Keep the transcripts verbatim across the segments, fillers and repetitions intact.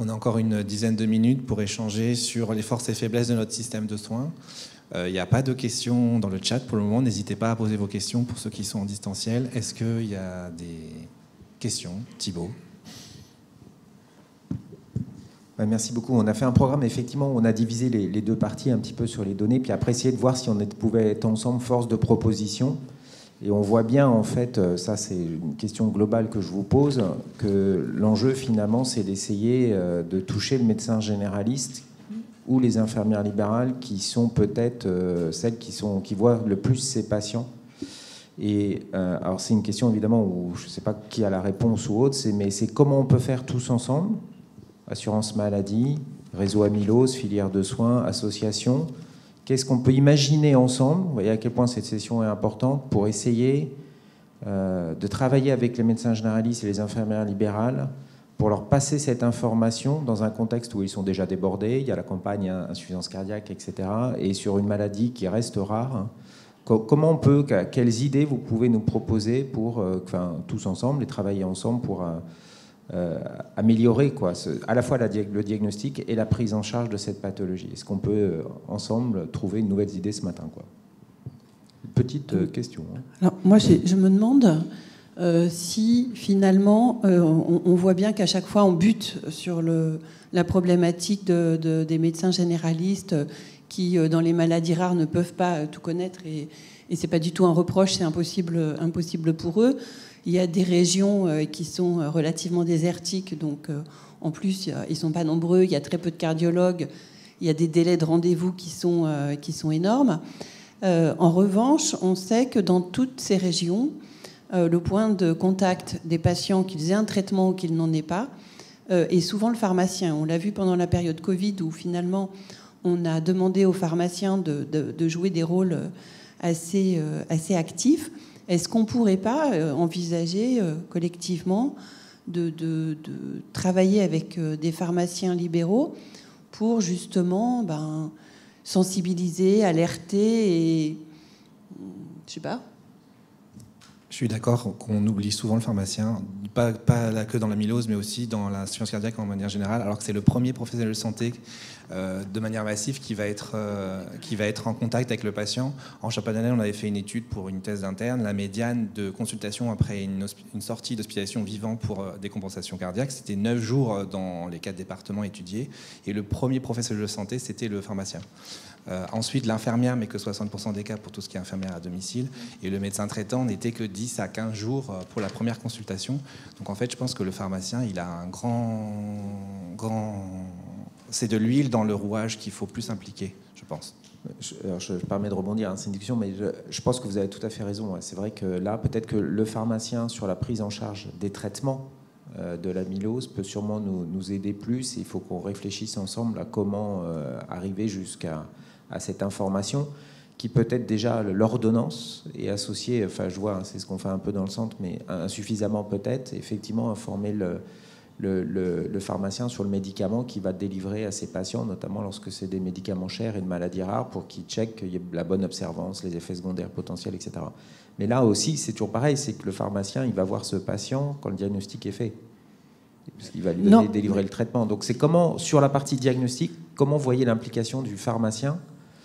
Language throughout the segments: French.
On a encore une dizaine de minutes pour échanger sur les forces et faiblesses de notre système de soins. Il n'y a pas de questions dans le chat pour le moment. N'hésitez pas à poser vos questions pour ceux qui sont en distanciel. Est-ce qu'il y a des questions? Thibaut? Merci beaucoup. On a fait un programme, effectivement, où on a divisé les, les deux parties un petit peu sur les données, puis après essayer de voir si on est, pouvait être ensemble force de proposition. Et on voit bien, en fait, ça c'est une question globale que je vous pose, que l'enjeu finalement c'est d'essayer de toucher le médecin généraliste ou les infirmières libérales qui sont peut-être celles qui, sont, qui voient le plus ces patients. Et euh, alors c'est une question évidemment où je ne sais pas qui a la réponse ou autre, mais c'est comment on peut faire tous ensemble, assurance maladie, réseau amylose, filière de soins, association. Qu'est-ce qu'on peut imaginer ensemble? Vous voyez à quel point cette session est importante pour essayer euh, de travailler avec les médecins généralistes et les infirmières libérales pour leur passer cette information dans un contexte où ils sont déjà débordés. Il y a la campagne hein, insuffisance cardiaque, et cetera. Et sur une maladie qui reste rare. Hein. Comment on peut, quelles idées vous pouvez nous proposer pour, euh, enfin, tous ensemble, et travailler ensemble pour euh, euh, améliorer quoi, ce, à la fois la, le diagnostic et la prise en charge de cette pathologie? Est-ce qu'on peut euh, ensemble trouver une nouvelle idée ce matin quoi? Une petite euh, question. Hein. Alors, moi, je me demande euh, si finalement euh, on, on voit bien qu'à chaque fois on bute sur le, la problématique de, de, des médecins généralistes qui, dans les maladies rares, ne peuvent pas tout connaître. Et, et ce n'est pas du tout un reproche, c'est impossible, impossible pour eux. Il y a des régions qui sont relativement désertiques, donc en plus, ils ne sont pas nombreux, il y a très peu de cardiologues, il y a des délais de rendez-vous qui sont, qui sont énormes. En revanche, on sait que dans toutes ces régions, le point de contact des patients, qu'ils aient un traitement ou qu'ils n'en aient pas, est souvent le pharmacien. On l'a vu pendant la période Covid, où finalement, on a demandé aux pharmaciens de, de, de jouer des rôles assez, euh, assez actifs. Est-ce qu'on ne pourrait pas euh, envisager euh, collectivement de, de, de travailler avec euh, des pharmaciens libéraux pour justement ben, sensibiliser, alerter et... Je sais pas. Je suis d'accord qu'on oublie souvent le pharmacien, pas, pas que dans l'amylose, mais aussi dans l'insuffisance cardiaque en manière générale, alors que c'est le premier professionnel de santé euh, de manière massive qui va, être, euh, qui va être en contact avec le patient. En Champagne-Ardenne, on avait fait une étude pour une thèse d'interne. La médiane de consultation après une, une sortie d'hospitalisation vivant pour euh, décompensation cardiaque, c'était neuf jours dans les quatre départements étudiés. Et le premier professionnel de santé, c'était le pharmacien. Euh, ensuite, l'infirmière, mais que soixante pour cent des cas pour tout ce qui est infirmière à domicile. Et le médecin traitant n'était que dix à quinze jours pour la première consultation. Donc en fait, je pense que le pharmacien, il a un grand... grand... C'est de l'huile dans le rouage qu'il faut plus impliquer, je pense. Je, alors je, je permets de rebondir, hein, c'est une discussion, mais je, je pense que vous avez tout à fait raison. C'est vrai que là, peut-être que le pharmacien, sur la prise en charge des traitements euh, de l'amylose, peut sûrement nous, nous aider plus. Il faut qu'on réfléchisse ensemble à comment euh, arriver jusqu'à à cette information qui peut être déjà l'ordonnance est associée, enfin je vois, hein, c'est ce qu'on fait un peu dans le centre, mais insuffisamment peut-être, effectivement informer le, le, le, le pharmacien sur le médicament qu'il va délivrer à ses patients, notamment lorsque c'est des médicaments chers et de maladies rares, pour qu'il check qu'il y ait la bonne observance, les effets secondaires potentiels, et cetera. Mais là aussi, c'est toujours pareil, c'est que le pharmacien, il va voir ce patient quand le diagnostic est fait. Parce qu'il va lui donner, délivrer le traitement. Donc c'est comment, sur la partie diagnostic, comment vous voyez l'implication du pharmacien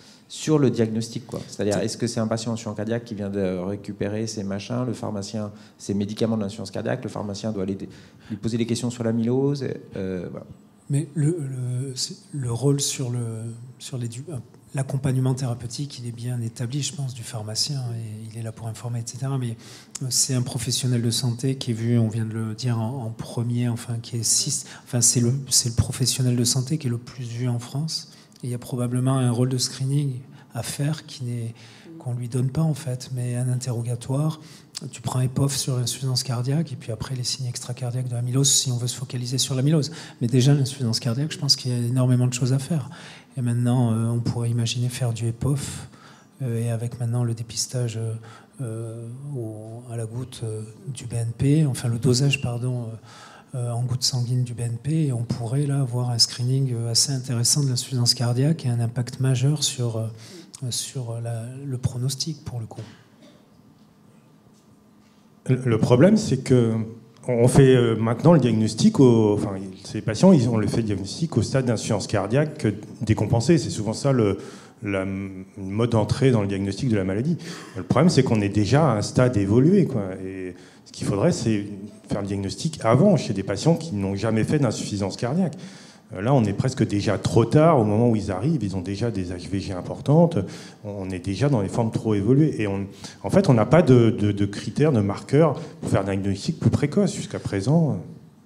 sur le diagnostic, quoi. C'est-à-dire, est-ce que c'est un patient en insuffisance cardiaque qui vient de récupérer ses machins, le pharmacien, ses médicaments de l'insuffisance cardiaque, le pharmacien doit aller lui poser des questions sur l'amylose. Euh, voilà. Mais le, le, le rôle sur le sur les, l'accompagnement thérapeutique, il est bien établi, je pense, du pharmacien, et il est là pour informer, et cetera. Mais c'est un professionnel de santé qui est vu, on vient de le dire en, en premier, enfin qui est six, enfin c'est le c'est le professionnel de santé qui est le plus vu en France. Et il y a probablement un rôle de screening à faire qui n'est, qu'on ne lui donne pas en fait, mais un interrogatoire. Tu prends E P O F sur l'insuffisance cardiaque et puis après les signes extracardiaques de l'amylose si on veut se focaliser sur l'amylose. Mais déjà l'insuffisance cardiaque, je pense qu'il y a énormément de choses à faire. Et maintenant, euh, on pourrait imaginer faire du E P O F euh, et avec maintenant le dépistage euh, au, à la goutte euh, du B N P, enfin le dosage, pardon, euh, Euh, en goutte sanguine du B N P, et on pourrait là avoir un screening assez intéressant de l'insuffisance cardiaque et un impact majeur sur, euh, sur la, le pronostic pour le coup. Le problème, c'est que on fait euh, maintenant le diagnostic, au, enfin, ces patients, ils, on le fait le diagnostic au stade d'insuffisance cardiaque décompensée. C'est souvent ça le, la, le mode d'entrée dans le diagnostic de la maladie. Le problème, c'est qu'on est déjà à un stade évolué, quoi. Et ce qu'il faudrait, c'est faire le diagnostic avant, chez des patients qui n'ont jamais fait d'insuffisance cardiaque. Là, on est presque déjà trop tard. Au moment où ils arrivent, ils ont déjà des H V G importantes. On est déjà dans des formes trop évoluées. Et on, en fait, on n'a pas de, de, de critères, de marqueurs pour faire un diagnostic plus précoce jusqu'à présent.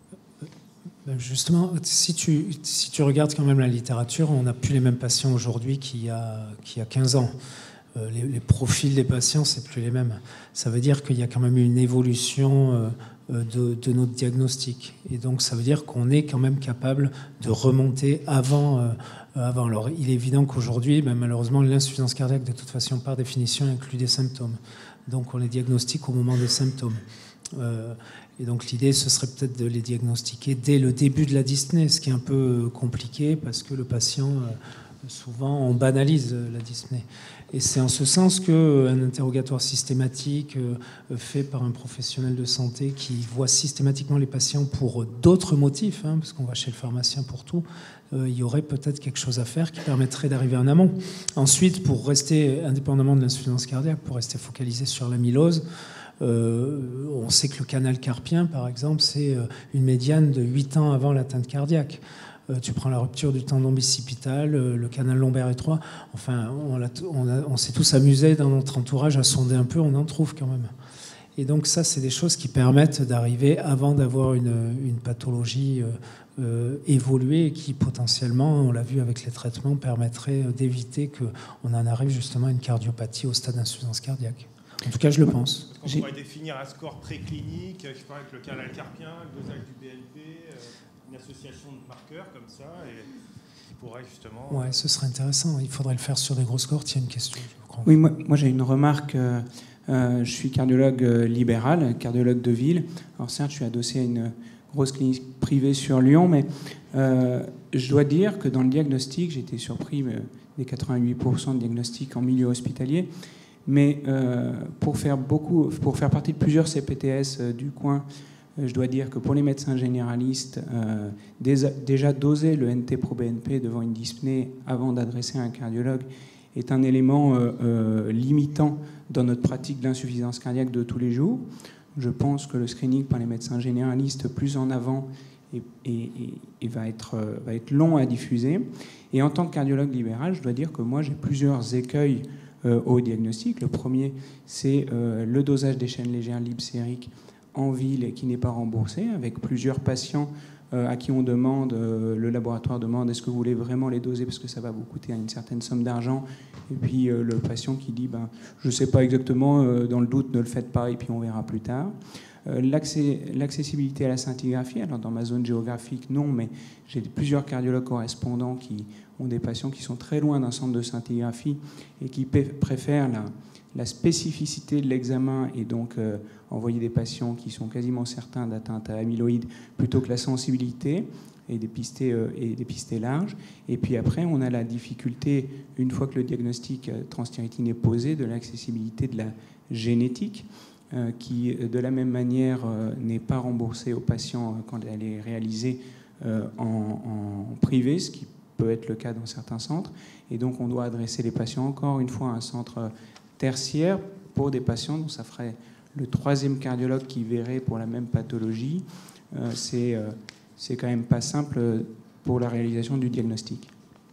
Justement, si tu, si tu regardes quand même la littérature, on n'a plus les mêmes patients aujourd'hui qu'il y a, qu'il y a quinze ans. Euh, les, les profils des patients, c'est plus les mêmes. Ça veut dire qu'il y a quand même une évolution euh, de, de notre diagnostic. Et donc, ça veut dire qu'on est quand même capable de remonter avant. Euh, avant. Alors, il est évident qu'aujourd'hui, ben, malheureusement, l'insuffisance cardiaque, de toute façon, par définition, inclut des symptômes. Donc, on les diagnostique au moment des symptômes. Euh, et donc, l'idée, ce serait peut-être de les diagnostiquer dès le début de la dyspnée, ce qui est un peu compliqué parce que le patient, euh, souvent, on banalise la dyspnée. Et c'est en ce sens qu'un interrogatoire systématique fait par un professionnel de santé qui voit systématiquement les patients pour d'autres motifs, hein, parce qu'on va chez le pharmacien pour tout, euh, il y aurait peut-être quelque chose à faire qui permettrait d'arriver en amont. Ensuite, pour rester indépendamment de l'insuffisance cardiaque, pour rester focalisé sur l'amylose, euh, on sait que le canal carpien, par exemple, c'est une médiane de huit ans avant l'atteinte cardiaque. Tu prends la rupture du tendon bicipital, le canal lombaire étroit. Enfin, on, a, on, a, on s'est tous amusés dans notre entourage à sonder un peu, on en trouve quand même. Et donc ça, c'est des choses qui permettent d'arriver avant d'avoir une, une pathologie euh, évoluée et qui potentiellement, on l'a vu avec les traitements, permettrait d'éviter qu'on en arrive justement à une cardiopathie au stade d'insuffisance cardiaque. En tout cas, je le pense. On pourrait définir un score préclinique, je sais pas, avec le canal carpien, le dosage du B L P... Euh... une association de marqueurs comme ça et qui pourrait justement... Ouais, ce serait intéressant. Il faudrait le faire sur des grosses cohortes. Il y a une question, je crois. Oui, moi, moi j'ai une remarque. Euh, euh, je suis cardiologue libéral, cardiologue de ville. Alors certes, je suis adossé à une grosse clinique privée sur Lyon, mais euh, je dois dire que dans le diagnostic, j'ai été surpris euh, des quatre-vingt-huit pour cent de diagnostics en milieu hospitalier. Mais euh, pour faire beaucoup, pour faire partie de plusieurs C P T S euh, du coin, je dois dire que pour les médecins généralistes, euh, déjà doser le N T-pro B N P devant une dyspnée avant d'adresser un cardiologue est un élément euh, euh, limitant dans notre pratique d'insuffisance cardiaque de tous les jours. Je pense que le screening par les médecins généralistes plus en avant et, et, et va, être, euh, va être long à diffuser. Et en tant que cardiologue libéral, je dois dire que moi j'ai plusieurs écueils euh, au diagnostic. Le premier, c'est euh, le dosage des chaînes légères libres sériques en ville et qui n'est pas remboursé, avec plusieurs patients euh, à qui on demande, euh, le laboratoire demande est-ce que vous voulez vraiment les doser parce que ça va vous coûter une certaine somme d'argent, et puis euh, le patient qui dit ben, je ne sais pas exactement, euh, dans le doute ne le faites pas et puis on verra plus tard. Euh, l'accès, l'accessibilité à la scintigraphie, alors dans ma zone géographique non, mais j'ai plusieurs cardiologues correspondants qui ont des patients qui sont très loin d'un centre de scintigraphie et qui p- préfèrent la la spécificité de l'examen et donc euh, envoyer des patients qui sont quasiment certains d'atteinte à amyloïde plutôt que la sensibilité et dépister, euh, et dépister large. Et puis après, on a la difficulté, une fois que le diagnostic euh, transthyrétine est posé, de l'accessibilité de la génétique euh, qui, de la même manière, euh, n'est pas remboursée aux patients euh, quand elle est réalisée euh, en, en privé, ce qui peut être le cas dans certains centres. Et donc, on doit adresser les patients encore une fois à un centre euh, tertiaire pour des patients, donc ça ferait le troisième cardiologue qui verrait pour la même pathologie. Euh, c'est, euh, c'est quand même pas simple pour la réalisation du diagnostic.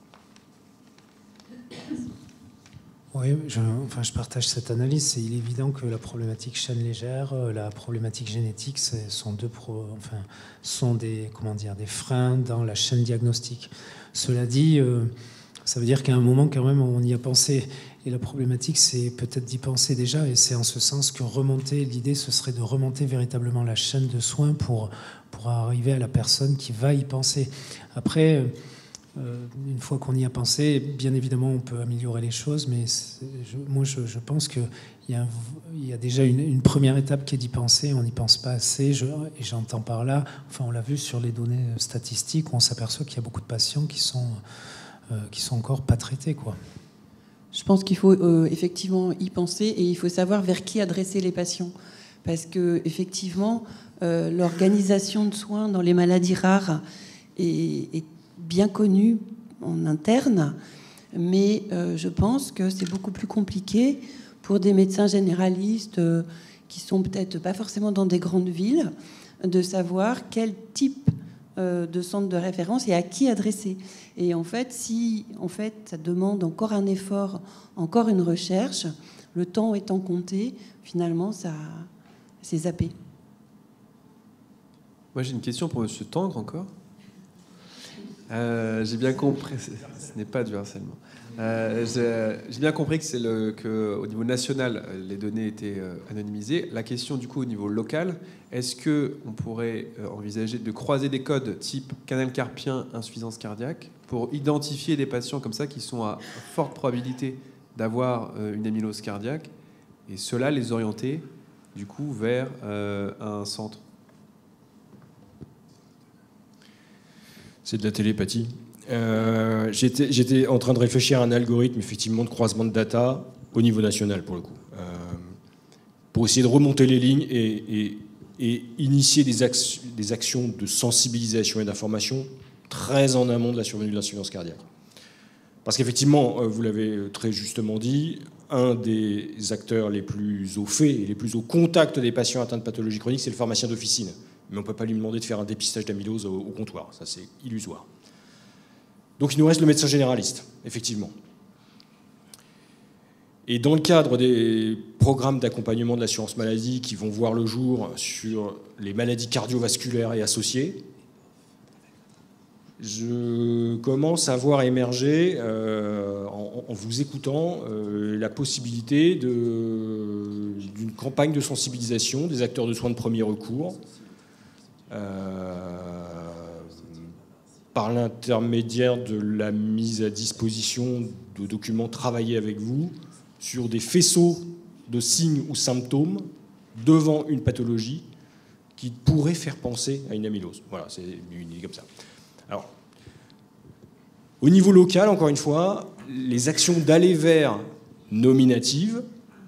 Oui, je, enfin, je partage cette analyse. C'est, il est évident que la problématique chaîne légère, la problématique génétique, c'est, sont, deux pro, enfin, sont des, comment dire, des freins dans la chaîne diagnostique. Cela dit, euh, ça veut dire qu'à un moment, quand même, on y a pensé. Et la problématique, c'est peut-être d'y penser déjà, et c'est en ce sens que remonter, l'idée, ce serait de remonter véritablement la chaîne de soins pour, pour arriver à la personne qui va y penser. Après, euh, une fois qu'on y a pensé, bien évidemment, on peut améliorer les choses, mais je, moi, je, je pense qu'il y a, il y a déjà une, une première étape qui est d'y penser, on n'y pense pas assez, je, et j'entends par là, enfin, on l'a vu sur les données statistiques, où on s'aperçoit qu'il y a beaucoup de patients qui sont, euh, qui sont encore pas traités, quoi. Je pense qu'il faut euh, effectivement y penser et il faut savoir vers qui adresser les patients. parce que effectivement, euh, l'organisation de soins dans les maladies rares est, est bien connue en interne, mais euh, je pense que c'est beaucoup plus compliqué pour des médecins généralistes euh, qui sont peut-être pas forcément dans des grandes villes, de savoir quel type euh, de centre de référence et à qui adresser. Et en fait, si en fait, ça demande encore un effort, encore une recherche, le temps étant compté, finalement, ça, c'est zappé. Moi, j'ai une question pour Monsieur Tangre encore. Euh, j'ai bien compris, ce n'est pas du harcèlement. Euh, j'ai, j'ai bien compris que c'est le, que au niveau national, les données étaient euh, anonymisées. La question du coup au niveau local, est-ce que on pourrait euh, envisager de croiser des codes type canal carpien, insuffisance cardiaque, pour identifier des patients comme ça qui sont à forte probabilité d'avoir euh, une amylose cardiaque, et cela les orienter du coup vers euh, un centre? C'est de la télépathie. Euh, j'étais, j'étais en train de réfléchir à un algorithme effectivement de croisement de data au niveau national pour le coup, euh, pour essayer de remonter les lignes et, et, et initier des, ac- des actions de sensibilisation et d'information très en amont de la survenue de l'insuffisance cardiaque. Parce qu'effectivement, vous l'avez très justement dit, un des acteurs les plus au fait et les plus au contact des patients atteints de pathologie chronique, c'est le pharmacien d'officine. Mais on ne peut pas lui demander de faire un dépistage d'amylose au, au comptoir. Ça, c'est illusoire. Donc, il nous reste le médecin généraliste, effectivement. Et dans le cadre des programmes d'accompagnement de l'assurance maladie qui vont voir le jour sur les maladies cardiovasculaires et associées, je commence à voir émerger, euh, en, en vous écoutant, euh, la possibilité de, d'une campagne de sensibilisation des acteurs de soins de premier recours, euh, par l'intermédiaire de la mise à disposition de documents travaillés avec vous sur des faisceaux de signes ou symptômes devant une pathologie qui pourrait faire penser à une amylose. Voilà, c'est une idée comme ça. Alors, au niveau local, encore une fois, les actions d'aller vers nominatives,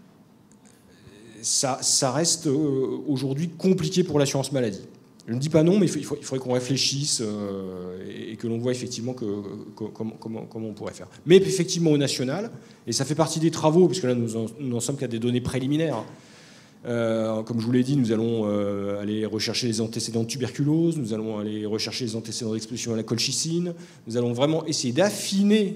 ça, ça reste aujourd'hui compliqué pour l'assurance maladie. Je ne dis pas non, mais il faudrait qu'on réfléchisse et que l'on voit effectivement que, que, comment, comment, comment on pourrait faire. Mais effectivement au national, et ça fait partie des travaux, puisque là nous en, nous en sommes qu'à des données préliminaires. Euh, comme je vous l'ai dit, nous allons euh, aller rechercher les antécédents de tuberculose, nous allons aller rechercher les antécédents d'exposition à la colchicine, nous allons vraiment essayer d'affiner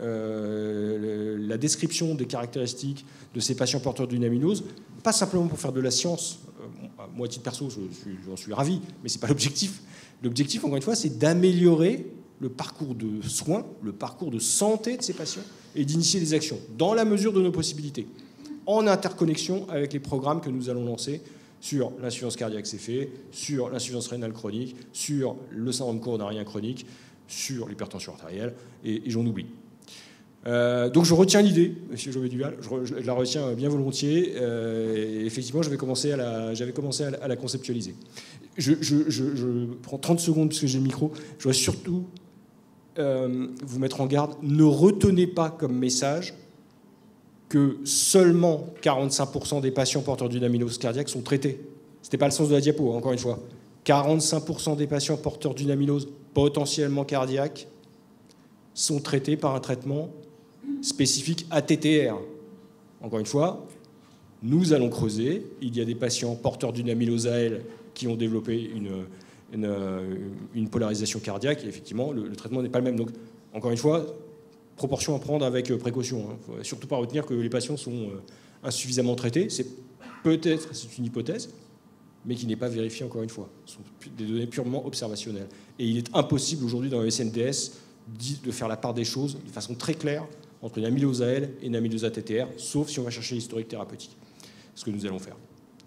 euh, la description des caractéristiques de ces patients porteurs d'une amylose, pas simplement pour faire de la science. Moi, à titre perso, je suis, j'en suis ravi, mais ce n'est pas l'objectif. L'objectif, encore une fois, c'est d'améliorer le parcours de soins, le parcours de santé de ces patients et d'initier des actions dans la mesure de nos possibilités, en interconnexion avec les programmes que nous allons lancer sur l'insuffisance cardiaque C F E, sur l'insuffisance rénale chronique, sur le syndrome coronarien chronique, sur l'hypertension artérielle, et, et j'en oublie. Euh, donc je retiens l'idée, monsieur Jovet-Duval, je, je la retiens bien volontiers. Euh, et effectivement, je vais commencer à la, j'avais commencé à la, à la conceptualiser. Je, je, je, je prends trente secondes puisque j'ai le micro. Je dois surtout euh, vous mettre en garde. Ne retenez pas comme message que seulement quarante-cinq pour cent des patients porteurs d'une amylose cardiaque sont traités. Ce n'était pas le sens de la diapo, hein, encore une fois. quarante-cinq pour cent des patients porteurs d'une amylose potentiellement cardiaque sont traités par un traitement spécifique A T T R. Encore une fois, nous allons creuser. Il y a des patients porteurs d'une amylose A L qui ont développé une, une, une polarisation cardiaque. Et effectivement, le, le traitement n'est pas le même. Donc, encore une fois, proportion à prendre avec précaution. Il ne faut surtout pas retenir que les patients sont insuffisamment traités. C'est peut-être, c'est une hypothèse, mais qui n'est pas vérifiée encore une fois. Ce sont des données purement observationnelles. Et il est impossible aujourd'hui dans le S N D S de faire la part des choses de façon très claire entre une amylose A L et une amylose A T T R, sauf si on va chercher l'historique thérapeutique. Ce que nous allons faire.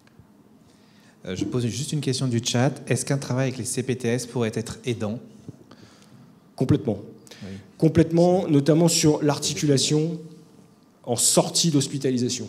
Euh, je pose juste une question du chat. Est-ce qu'un travail avec les C P T S pourrait être aidant ? Complètement. Oui. Complètement, notamment sur l'articulation en sortie d'hospitalisation.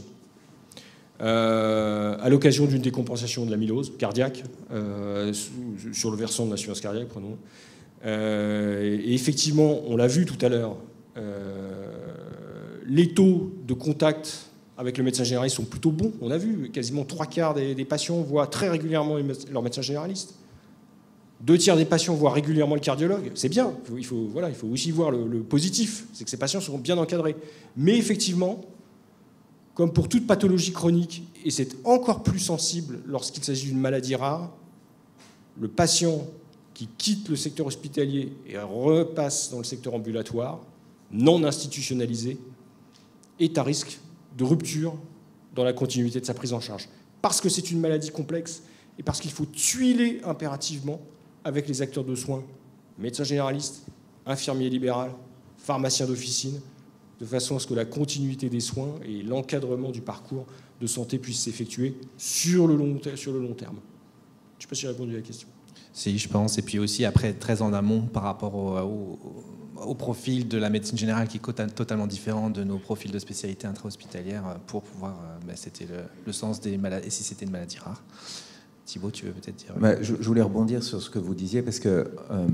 Euh, à l'occasion d'une décompensation de l'amylose cardiaque, euh, sur le versant de l'insuffisance cardiaque, prenons. Euh, et effectivement, on l'a vu tout à l'heure, euh, les taux de contact avec le médecin généraliste sont plutôt bons. On a vu, quasiment trois quarts des, des patients voient très régulièrement leur médecin généraliste. Deux tiers des patients voient régulièrement le cardiologue. C'est bien, il faut, il faut, voilà, il faut aussi voir le, le positif, c'est que ces patients seront bien encadrés. Mais effectivement, comme pour toute pathologie chronique, et c'est encore plus sensible lorsqu'il s'agit d'une maladie rare, le patient qui quitte le secteur hospitalier et repasse dans le secteur ambulatoire, non institutionnalisé, est à risque de rupture dans la continuité de sa prise en charge. Parce que c'est une maladie complexe et parce qu'il faut tuiler impérativement avec les acteurs de soins, médecins généralistes, infirmiers libéraux, pharmaciens d'officine, de façon à ce que la continuité des soins et l'encadrement du parcours de santé puissent s'effectuer sur le long, sur le long terme. Je ne sais pas si j'ai répondu à la question. Si, je pense. Et puis aussi, après, très en amont par rapport au, au, au profil de la médecine générale qui est totalement différent de nos profils de spécialité intra-hospitalière pour pouvoir... Ben, c'était le, le sens des maladies, et si c'était une maladie rare. Thibaut, tu veux peut-être dire... Bah, je, je voulais rebondir sur ce que vous disiez, parce que euh,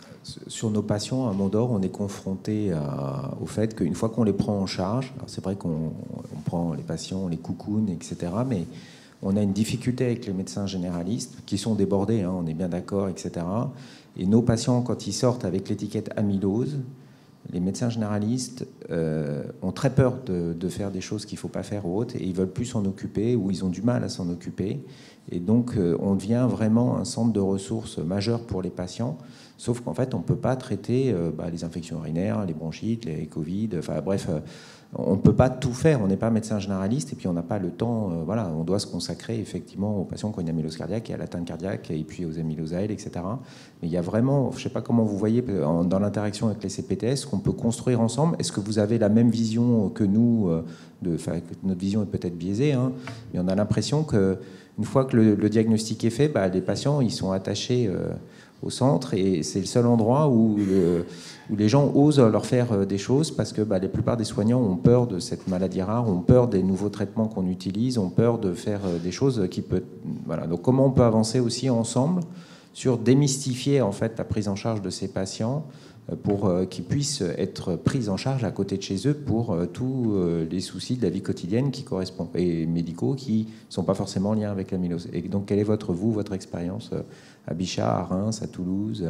sur nos patients à Mondor, on est confronté à, au fait qu'une fois qu'on les prend en charge, alors c'est vrai qu'on on prend les patients, on les coucoune, et cetera, mais on a une difficulté avec les médecins généralistes, qui sont débordés, hein, on est bien d'accord, et cetera. Et nos patients, quand ils sortent avec l'étiquette amylose, les médecins généralistes euh, ont très peur de, de faire des choses qu'il ne faut pas faire ou autres, et ils ne veulent plus s'en occuper, ou ils ont du mal à s'en occuper. Et donc, euh, on devient vraiment un centre de ressources majeur pour les patients, sauf qu'en fait, on ne peut pas traiter euh, bah, les infections urinaires, les bronchites, les Covid, enfin bref, euh, on ne peut pas tout faire, on n'est pas médecin généraliste, et puis on n'a pas le temps, euh, voilà, on doit se consacrer effectivement aux patients qui ont une amylose cardiaque et à l'atteinte cardiaque, et puis aux amyloses A L, et cetera. Mais il y a vraiment, je ne sais pas comment vous voyez dans l'interaction avec les C P T S, qu'on peut construire ensemble. Est-ce que vous avez la même vision que nous, de, enfin, notre vision est peut-être biaisée, hein, mais on a l'impression que une fois que le, le diagnostic est fait, bah, les patients ils sont attachés euh, au centre, et c'est le seul endroit où, le, où les gens osent leur faire des choses, parce que bah, la plupart des soignants ont peur de cette maladie rare, ont peur des nouveaux traitements qu'on utilise, ont peur de faire des choses qui peuvent... Voilà. Donc comment on peut avancer aussi ensemble sur démystifier en fait la prise en charge de ces patients pour qu'ils puissent être pris en charge à côté de chez eux pour tous les soucis de la vie quotidienne qui correspondent, et médicaux qui ne sont pas forcément en lien avec l'amylose. Et donc, quelle est votre, vous, votre expérience à Bichat, à Reims, à Toulouse,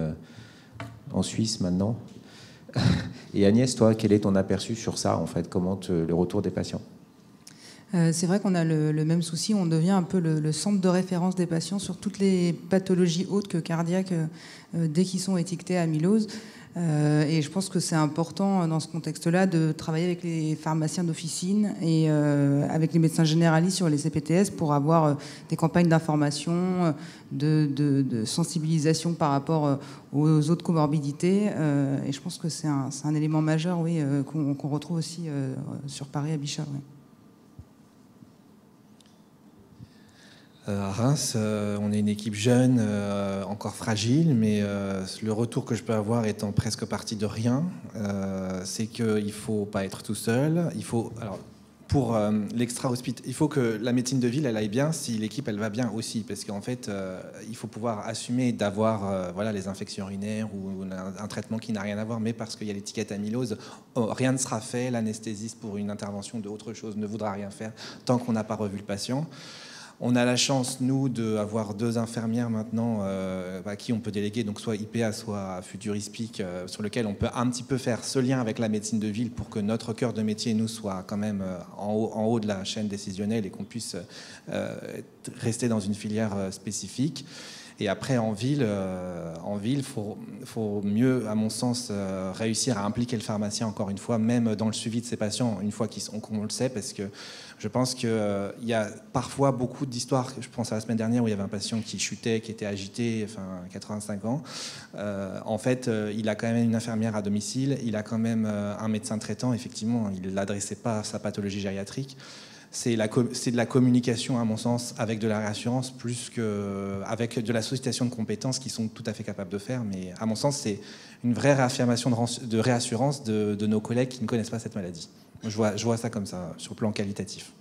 en Suisse maintenant? Et Agnès, toi, quel est ton aperçu sur ça, en fait? Comment te, le retour des patients? Euh, c'est vrai qu'on a le, le même souci, on devient un peu le, le centre de référence des patients sur toutes les pathologies autres que cardiaques euh, dès qu'ils sont étiquetés à amylose. Euh, et je pense que c'est important dans ce contexte-là de travailler avec les pharmaciens d'officine et euh, avec les médecins généralistes sur les C P T S pour avoir euh, des campagnes d'information, de, de, de sensibilisation par rapport euh, aux autres comorbidités. Euh, et je pense que c'est un, c'est un élément majeur, oui, euh, qu'on, qu'on retrouve aussi euh, sur Paris à Bichat. Oui. À Reims, euh, on est une équipe jeune, euh, encore fragile, mais euh, le retour que je peux avoir étant presque parti de rien, euh, c'est qu'il ne faut pas être tout seul. Il faut, alors, pour euh, l'extra-hospital, il faut que la médecine de ville elle aille bien si l'équipe elle va bien aussi, parce qu'en fait, euh, il faut pouvoir assumer d'avoir euh, voilà, les infections urinaires ou un, un traitement qui n'a rien à voir, mais parce qu'il y a l'étiquette amylose, oh, rien ne sera fait. L'anesthésiste pour une intervention de autre chose ne voudra rien faire tant qu'on n'a pas revu le patient. On a la chance, nous, d'avoir deux infirmières maintenant euh, à qui on peut déléguer, donc soit I P A, soit Futurispic, euh, sur lequel on peut un petit peu faire ce lien avec la médecine de ville pour que notre cœur de métier, nous, soit quand même euh, en, haut, en haut de la chaîne décisionnelle et qu'on puisse euh, rester dans une filière euh, spécifique. Et après, en ville, euh, en ville, faut, faut mieux, à mon sens, euh, réussir à impliquer le pharmacien, encore une fois, même dans le suivi de ces patients, une fois qu'ils sont, qu'on le sait, parce que je pense qu'il euh, y a parfois beaucoup d'histoires. Je pense à la semaine dernière où il y avait un patient qui chutait, qui était agité, enfin, quatre-vingt-cinq ans. Euh, en fait, euh, il a quand même une infirmière à domicile, il a quand même euh, un médecin traitant. Effectivement, il n'adressait pas sa pathologie gériatrique. C'est, la, c'est de la communication, à mon sens, avec de la réassurance, plus qu'avec de la sollicitation de compétences qu'ils sont tout à fait capables de faire. Mais à mon sens, c'est une vraie réaffirmation de, de réassurance de, de nos collègues qui ne connaissent pas cette maladie. Je vois, je vois ça comme ça, sur le plan qualitatif.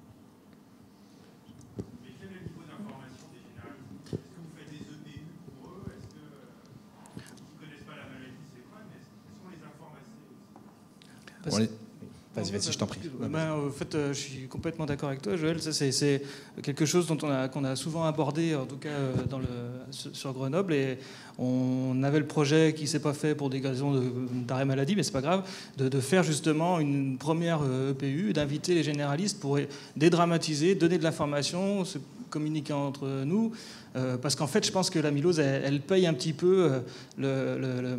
Mais quel est le niveau d'information des généralistes? Est-ce que vous faites des E P U pour eux? Est-ce que, euh, ils ne connaissent pas la maladie, c'est vrai, mais quelles sont les informations aussi? On les... Vas-y, vas-y, je t'en prie. Ben, en fait, je suis complètement d'accord avec toi, Joël. C'est, c'est quelque chose dont on a, qu'on a souvent abordé, en tout cas dans le, sur Grenoble. Et on avait le projet qui ne s'est pas fait pour des raisons de, d'arrêt maladie, mais c'est pas grave, de, de faire justement une première E P U, d'inviter les généralistes pour dédramatiser, donner de l'information, se communiquer entre nous. Euh, parce qu'en fait, je pense que l'amylose, elle, elle paye un petit peu euh, le... le, le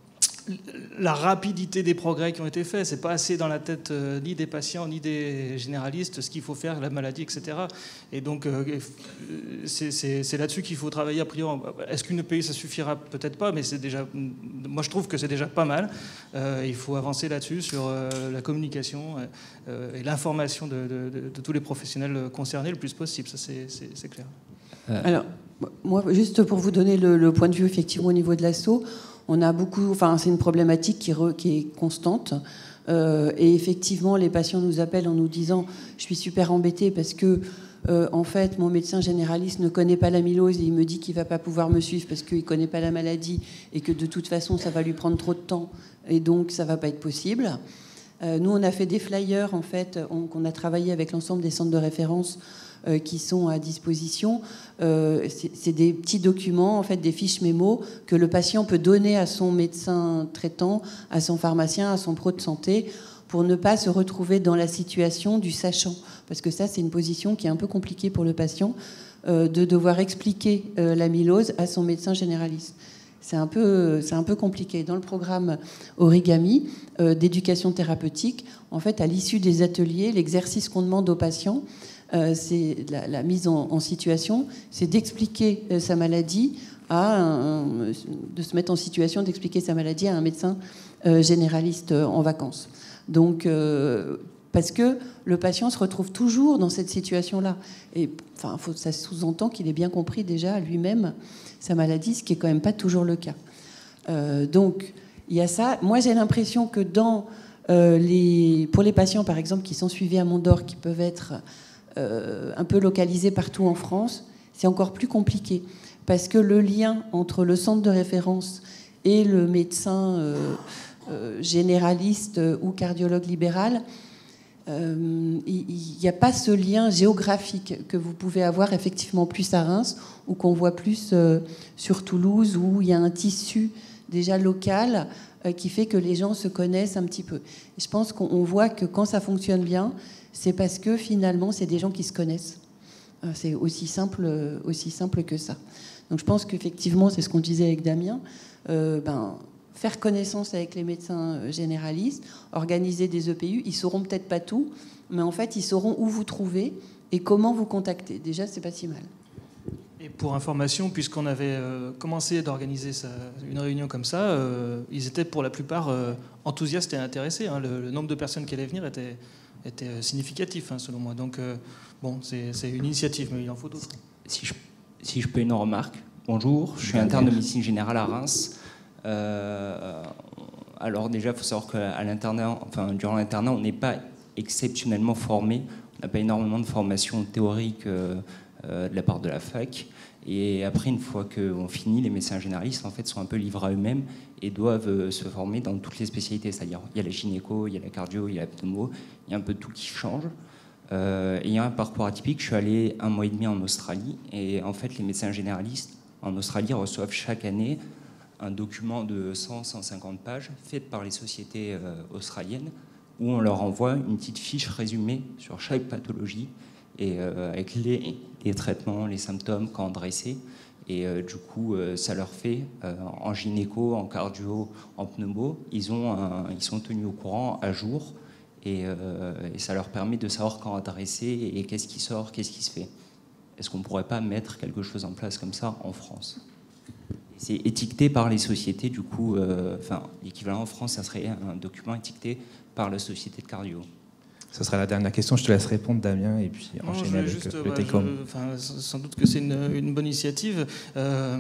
la rapidité des progrès qui ont été faits. C'est pas assez dans la tête euh, ni des patients ni des généralistes ce qu'il faut faire, la maladie, et cetera. Et donc euh, c'est, c'est, c'est là-dessus qu'il faut travailler a priori. Est-ce qu'une E P U ça suffira? Peut-être pas, mais c'est déjà. Moi je trouve que c'est déjà pas mal. Euh, il faut avancer là-dessus sur euh, la communication euh, et l'information de, de, de, de tous les professionnels concernés le plus possible. Ça c'est, c'est, c'est clair. Alors moi juste pour vous donner le, le point de vue effectivement au niveau de l'asso. On a beaucoup, enfin, c'est une problématique qui, re, qui est constante. Euh, et effectivement, les patients nous appellent en nous disant « Je suis super embêté parce que, euh, en fait, mon médecin généraliste ne connaît pas l'amylose et il me dit qu'il ne va pas pouvoir me suivre parce qu'il ne connaît pas la maladie et que de toute façon, ça va lui prendre trop de temps et donc ça ne va pas être possible. Euh, » Nous, on a fait des flyers, en fait, on, qu'on a travaillé avec l'ensemble des centres de référence Euh, qui sont à disposition. Euh, c'est, c'est des petits documents, en fait, des fiches mémo que le patient peut donner à son médecin traitant, à son pharmacien, à son pro de santé, pour ne pas se retrouver dans la situation du sachant. Parce que ça, c'est une position qui est un peu compliquée pour le patient, euh, de devoir expliquer euh, l'amylose à son médecin généraliste. C'est un peu, c'est un peu compliqué. Dans le programme Origami euh, d'éducation thérapeutique, en fait, à l'issue des ateliers, l'exercice qu'on demande aux patients, Euh, c'est la, la mise en, en situation, c'est d'expliquer euh, sa maladie à un, de se mettre en situation d'expliquer sa maladie à un médecin euh, généraliste euh, en vacances. Donc, euh, parce que le patient se retrouve toujours dans cette situation-là. Et enfin, faut, ça sous-entend qu'il ait bien compris déjà lui-même sa maladie, ce qui est quand même pas toujours le cas. Euh, donc, il y a ça. Moi, j'ai l'impression que dans euh, les, pour les patients, par exemple, qui sont suivis à Mont-d'Or, qui peuvent être Euh, un peu localisé partout en France, c'est encore plus compliqué parce que le lien entre le centre de référence et le médecin euh, euh, généraliste ou cardiologue libéral, euh, il n'y a pas ce lien géographique que vous pouvez avoir effectivement plus à Reims ou qu'on voit plus euh, sur Toulouse où il y a un tissu déjà local euh, qui fait que les gens se connaissent un petit peu. Et je pense qu'on voit que quand ça fonctionne bien, c'est parce que finalement, c'est des gens qui se connaissent. C'est aussi simple, aussi simple que ça. Donc je pense qu'effectivement, c'est ce qu'on disait avec Damien, euh, ben, faire connaissance avec les médecins généralistes, organiser des E P U, ils sauront peut-être pas tout, mais en fait, ils sauront où vous trouver et comment vous contacter. Déjà, c'est pas si mal. Et pour information, puisqu'on avait euh, commencé d'organiser ça, une réunion comme ça, euh, ils étaient pour la plupart euh, enthousiastes et intéressés. Hein. Le, le nombre de personnes qui allaient venir était... était significatif, hein, selon moi. Donc, euh, bon, c'est, c'est une initiative, mais il en faut d'autres. Si je, si je peux une remarque. Bonjour, je suis interne de médecine générale à Reims. Euh, alors déjà, il faut savoir qu'à l'internat, enfin, durant l'internat, on n'est pas exceptionnellement formé. On n'a pas énormément de formation théorique euh, euh, de la part de la fac. Et après, une fois qu'on finit, les médecins généralistes en fait, sont un peu livrés à eux-mêmes et doivent se former dans toutes les spécialités. C'est-à-dire, il y a la gynéco, il y a la cardio, il y a la pneumo, il y a un peu tout qui change. Euh, et il y a un parcours atypique. Je suis allé un mois et demi en Australie. Et en fait, les médecins généralistes en Australie reçoivent chaque année un document de cent à cent cinquante pages fait par les sociétés euh, australiennes où on leur envoie une petite fiche résumée sur chaque pathologie et euh, avec les, les traitements, les symptômes, quand dresser. Et euh, du coup, euh, ça leur fait, euh, en gynéco, en cardio, en pneumo, ils, ont un, ils sont tenus au courant à jour et, euh, et ça leur permet de savoir quand adresser et, et qu'est-ce qui sort, qu'est-ce qui se fait. Est-ce qu'on ne pourrait pas mettre quelque chose en place comme ça en France ? C'est étiqueté par les sociétés, du coup, euh, enfin, l'équivalent en France, ça serait un document étiqueté par la société de cardio. Ce sera la dernière question, je te laisse répondre, Damien, et puis non, enchaîner avec juste, le bah, T-Com. Sans doute que c'est une, une bonne initiative. Euh,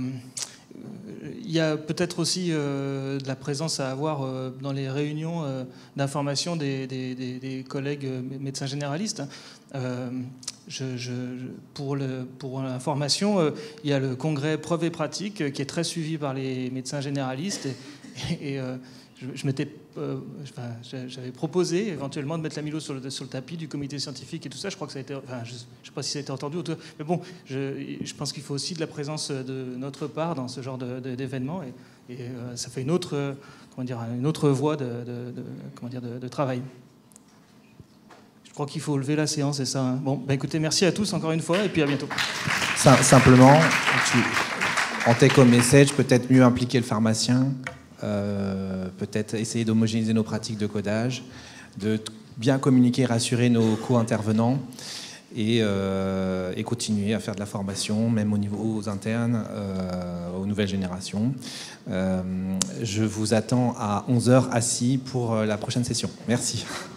il y a peut-être aussi euh, de la présence à avoir euh, dans les réunions euh, d'information des, des, des, des collègues médecins généralistes. Euh, je, je, pour, le, pour l'information, euh, il y a le congrès Preuves et Pratiques euh, qui est très suivi par les médecins généralistes. Et, et euh, je, je m'étais, euh, enfin, j'avais proposé éventuellement de mettre l'amylose sur le, sur le tapis du comité scientifique et tout ça. Je crois que ça a été, enfin, je ne sais pas si ça a été entendu, mais bon, je, je pense qu'il faut aussi de la présence de notre part dans ce genre de, de, d'événements, et, et euh, ça fait une autre, euh, comment dire, une autre voie de, de, de comment dire, de, de travail. Je crois qu'il faut lever la séance, c'est ça. Hein. Bon, bah écoutez, merci à tous encore une fois, et puis à bientôt. Simplement, tu, en take-home message, peut-être mieux impliquer le pharmacien, euh, peut-être essayer d'homogénéiser nos pratiques de codage, de bien communiquer, rassurer nos co-intervenants, et, euh, et continuer à faire de la formation, même au niveau aux internes, euh, aux nouvelles générations. Euh, je vous attends à onze heures assis pour la prochaine session. Merci.